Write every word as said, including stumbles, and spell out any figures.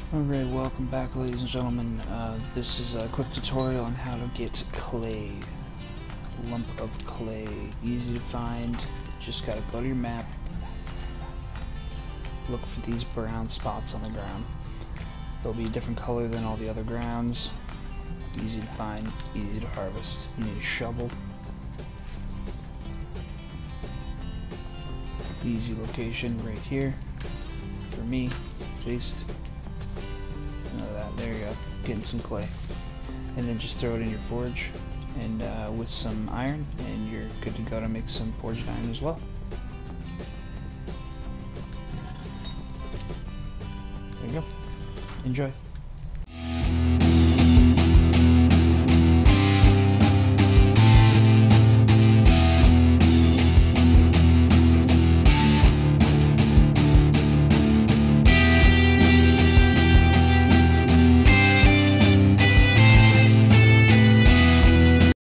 Alright, welcome back, ladies and gentlemen. Uh, this is a quick tutorial on how to get clay. Lump of clay. Easy to find. Just gotta go to your map. Look for these brown spots on the ground. They'll be a different color than all the other grounds. Easy to find, easy to harvest. You need a shovel. Easy location right here. For me, at least. None of that. There you go. Getting some clay. And then just throw it in your forge and uh, with some iron, and you're good to go to make some forged iron as well. There you go. Enjoy.